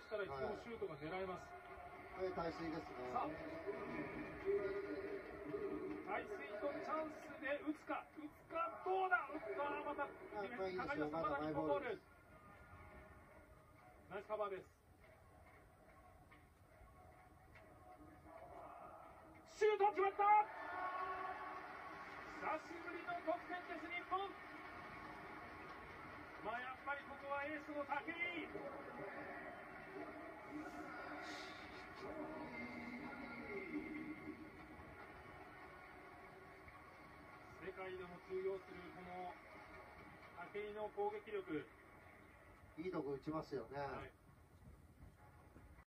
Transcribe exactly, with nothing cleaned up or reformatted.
したら一度もシュートが狙えます。 これ耐水ですね。 さあ、耐水とチャンスで打つか、打つか、どうだ、打った、またディフェンスかかりました。まだ日本ボール。ナイスカバーです。シュート決まった。久しぶりの得点です、日本。まあやっぱりここはエースの武井。世界でも通用するこの武井の攻撃力、 いいとこ打ちますよね。 はい。